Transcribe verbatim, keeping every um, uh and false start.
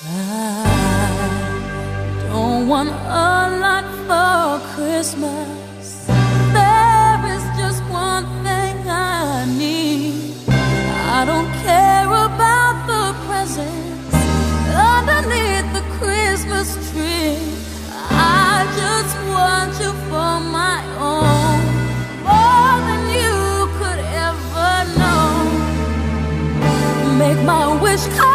I don't want a lot for Christmas. There is just one thing I need. I don't care about the presents underneath the Christmas tree. I just want you for my own, more than you could ever know. Make my wish come